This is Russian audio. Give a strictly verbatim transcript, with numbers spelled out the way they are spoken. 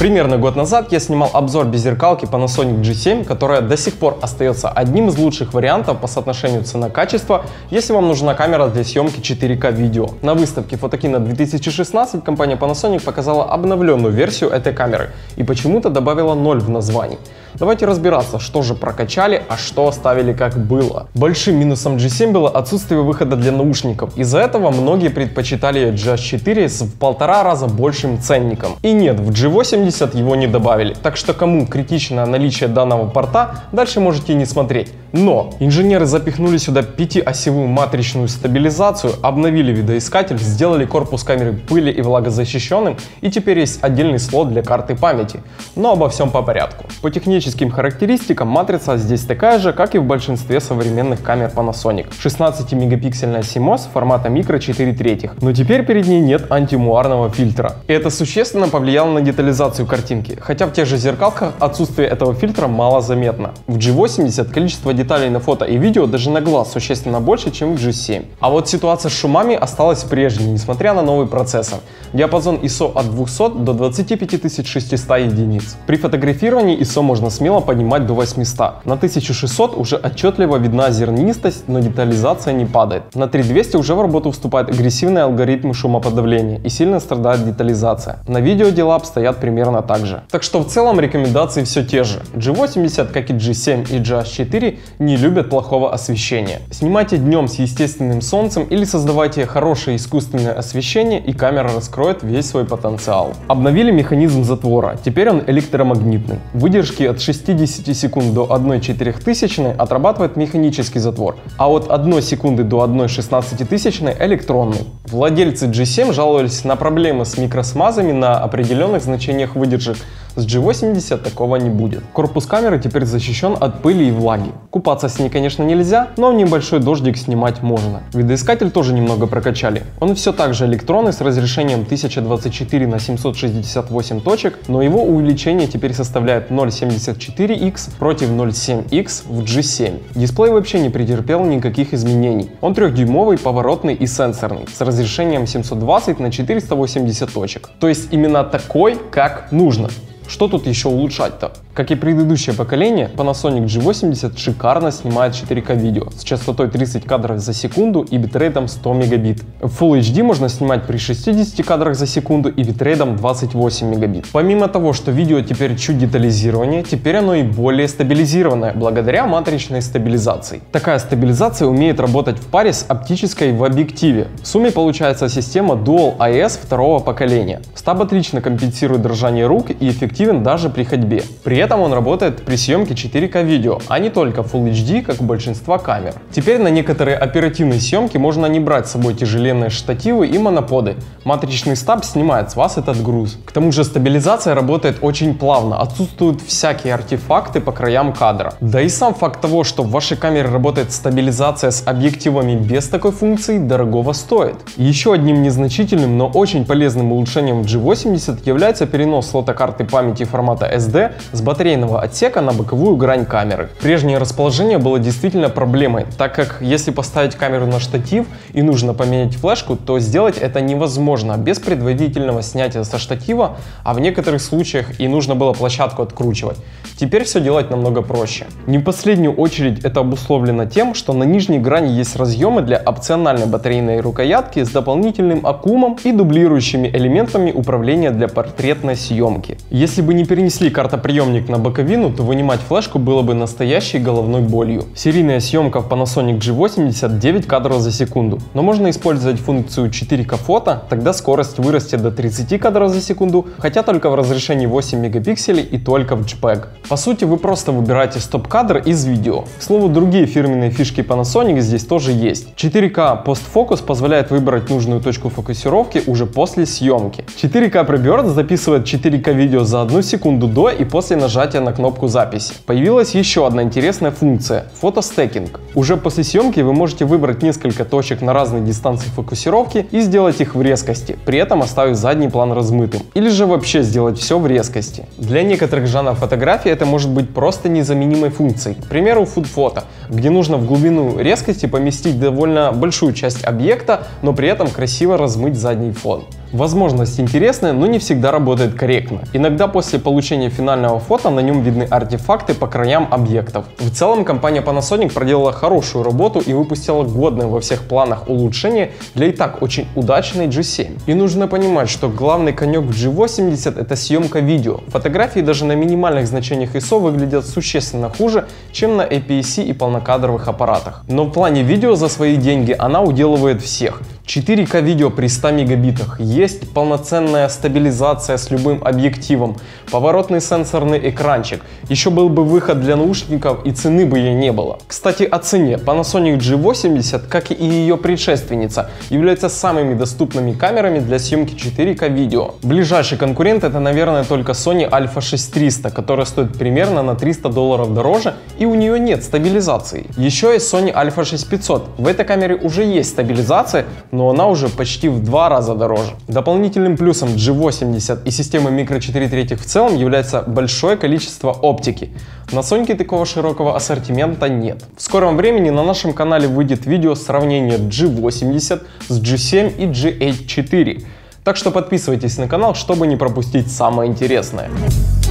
Примерно год назад я снимал обзор беззеркалки Panasonic джи семь, которая до сих пор остается одним из лучших вариантов по соотношению цена-качество, если вам нужна камера для съемки четыре ка видео. На выставке Photokina две тысячи шестнадцать компания Panasonic показала обновленную версию этой камеры и почему-то добавила ноль в названии. Давайте разбираться, что же прокачали, а что оставили как было. Большим минусом джи семь было отсутствие выхода для наушников. Из-за этого многие предпочитали джи эс четыре с в полтора раза большим ценником. И нет, в джи восемьдесят его не добавили. Так что кому критично наличие данного порта, дальше можете не смотреть. Но инженеры запихнули сюда пятиосевую матричную стабилизацию, обновили видоискатель, сделали корпус камеры пыли и влагозащищенным, и теперь есть отдельный слот для карты памяти. Но обо всем по порядку. По техническим характеристикам матрица здесь такая же, как и в большинстве современных камер Panasonic. шестнадцатимегапиксельная симос формата микро четыре третьих, но теперь перед ней нет антимуарного фильтра. Это существенно повлияло на детализацию картинки, хотя в тех же зеркалках отсутствие этого фильтра мало заметно. В джи восемьдесят количество деталей на фото и видео даже на глаз существенно больше, чем в джи семь. А вот ситуация с шумами осталась прежней, несмотря на новый процессор. Диапазон ай эс о от двухсот до двадцати пяти тысяч шестисот единиц. При фотографировании ай эс о можно смело поднимать до восьмисот. На тысячу шестьсот уже отчетливо видна зернистость, но детализация не падает. На три тысячи двести уже в работу вступают агрессивные алгоритмы шумоподавления и сильно страдает детализация. На видео дела обстоят примерно так же. Так что в целом рекомендации все те же. джи восемьдесят, как и джи семь и джи эс четыре, не любят плохого освещения. Снимайте днем с естественным солнцем или создавайте хорошее искусственное освещение, и камера раскроет весь свой потенциал. Обновили механизм затвора, теперь он электромагнитный. Выдержки от шестидесяти секунд до одной четырехтысячной отрабатывает механический затвор, а от одной секунды до одной шестнадцатитысячной электронный. Владельцы джи семь жаловались на проблемы с микросмазами на определенных значениях выдержек. С джи восемьдесят такого не будет. Корпус камеры теперь защищен от пыли и влаги. Купаться с ней, конечно, нельзя, но в небольшой дождик снимать можно. Видоискатель тоже немного прокачали. Он все так же электронный с разрешением тысяча двадцать четыре на семьсот шестьдесят восемь точек, но его увеличение теперь составляет ноль целых семьдесят четыре икс против ноль целых семь икс в джи семь. Дисплей вообще не претерпел никаких изменений. Он трехдюймовый, поворотный и сенсорный, с разрешением семьсот двадцать на четыреста восемьдесят точек. То есть именно такой, как нужно. Что тут еще улучшать-то? Как и предыдущее поколение, Panasonic джи восемьдесят шикарно снимает четыре ка видео с частотой тридцать кадров за секунду и битрейтом сто мегабит. В Full эйч ди можно снимать при шестидесяти кадрах за секунду и битрейтом двадцать восемь мегабит. Помимо того, что видео теперь чуть детализированнее, теперь оно и более стабилизированное, благодаря матричной стабилизации. Такая стабилизация умеет работать в паре с оптической в объективе. В сумме получается система Dual ай эс второго поколения. Стаб отлично компенсирует дрожание рук и эффективен даже при ходьбе. При этом он работает при съемке четыре ка видео, а не только Full эйч ди, как у большинства камер. Теперь на некоторые оперативные съемки можно не брать с собой тяжеленные штативы и моноподы. Матричный стаб снимает с вас этот груз. К тому же стабилизация работает очень плавно, отсутствуют всякие артефакты по краям кадра. Да и сам факт того, что в вашей камере работает стабилизация с объективами без такой функции, дорогого стоит. Еще одним незначительным, но очень полезным улучшением в джи восемьдесят является перенос слота карты памяти формата эс ди с батарейного отсека на боковую грань камеры. Прежнее расположение было действительно проблемой, так как если поставить камеру на штатив и нужно поменять флешку, то сделать это невозможно без предварительного снятия со штатива, а в некоторых случаях и нужно было площадку откручивать. Теперь все делать намного проще. Не в последнюю очередь это обусловлено тем, что на нижней грани есть разъемы для опциональной батарейной рукоятки с дополнительным аккумом и дублирующими элементами управления для портретной съемки. Если бы не перенесли картоприемник на боковину, то вынимать флешку было бы настоящей головной болью. Серийная съемка в Panasonic джи восемьдесят девять кадров за секунду, но можно использовать функцию четыре ка фото, тогда скорость вырастет до тридцати кадров за секунду, хотя только в разрешении восемь мегапикселей и только в джей пег. По сути, вы просто выбираете стоп-кадр из видео. К слову, другие фирменные фишки Panasonic здесь тоже есть. четыре ка постфокус позволяет выбрать нужную точку фокусировки уже после съемки. четыре ка Pre-Bird записывает четыре ка видео за одну секунду до и после нажатия на кнопку записи. Появилась еще одна интересная функция – фотостекинг. Уже после съемки вы можете выбрать несколько точек на разной дистанции фокусировки и сделать их в резкости, при этом оставив задний план размытым. Или же вообще сделать все в резкости. Для некоторых жанров фотографии это может быть просто незаменимой функцией. К примеру, фуд-фото, где нужно в глубину резкости поместить довольно большую часть объекта, но при этом красиво размыть задний фон. Возможность интересная, но не всегда работает корректно. Иногда после получения финального фото на нем видны артефакты по краям объектов. В целом компания Panasonic проделала хорошую работу и выпустила годное во всех планах улучшение для и так очень удачной джи семь. И нужно понимать, что главный конек в джи восемьдесят это съемка видео. Фотографии даже на минимальных значениях ай эс о выглядят существенно хуже, чем на эй пи эс си и полнокадровых аппаратах. Но в плане видео за свои деньги она уделывает всех. четыре ка видео при ста мегабитах, есть полноценная стабилизация с любым объективом, поворотный сенсорный экранчик, еще был бы выход для наушников и цены бы ей не было. Кстати, о цене. Panasonic джи восемьдесят, как и ее предшественница, являются самыми доступными камерами для съемки четыре ка видео. Ближайший конкурент это, наверное, только Sony Alpha шесть триста, которая стоит примерно на триста долларов дороже и у нее нет стабилизации. Еще есть Sony Alpha шесть пятьсот. В этой камере уже есть стабилизация, но она уже почти в два раза дороже. Дополнительным плюсом джи восемьдесят и системы микро четыре третьих в целом является большое количество оптики. На Sony такого широкого ассортимента нет. В скором времени на нашем канале выйдет видео сравнения джи восемьдесят с джи семь и джи эйч четыре. Так что подписывайтесь на канал, чтобы не пропустить самое интересное.